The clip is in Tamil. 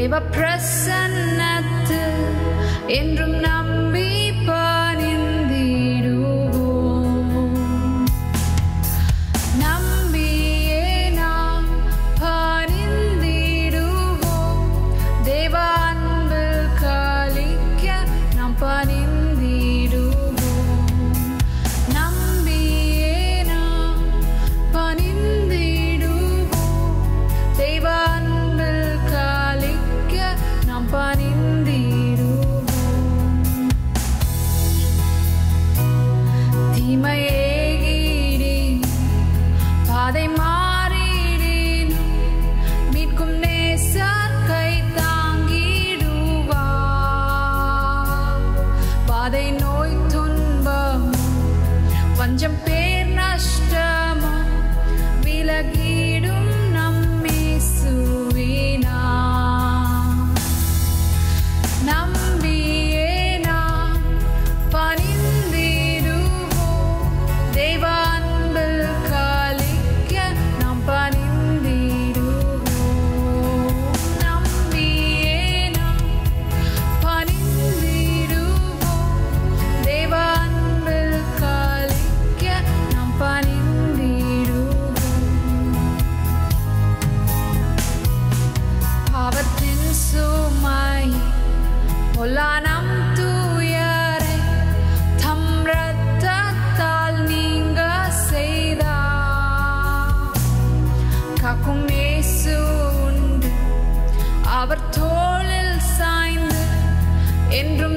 தேவ பிரசன்னத்தில் என்றும் நம்பி பணிந்திடுவோம். நம்பியே நாம் பணிந்திடுவோம். தேவ அன்பில் களிக்க நாம் பணிந்திடுவோம். நம்பியே நாம் பணிந்திடுவோம். தேவ அன்பில் களிக்க நாம் பணிந்திடுவோம். தீமையேகிடின் பாதை மாறிடின் மீட்கும் நேசர் கை தாங்கிடுவார். பாதை நோய் துன்பம் பஞ்சம் பேர் நஷ்டமும் விலகிடும் நம்மேசுவினார். நம்பியே நாம் பணிந்திடுவோம். தேவ அன்பில் களிக்க நாம் பணிந்திடுவோம். நம்பியே நாம் பணிந்திடுவோம். தேவ அன்பில் களிக்க நாம் பணிந்திடுவோம். பாவத்தின் சுமை பொல்லானம் தூயரை தம் இரத்தத்தால் நீங்க செய்தார். காக்கும் இயேசு உண்டு அவர் தோளில் சாய்ந்து என்றும்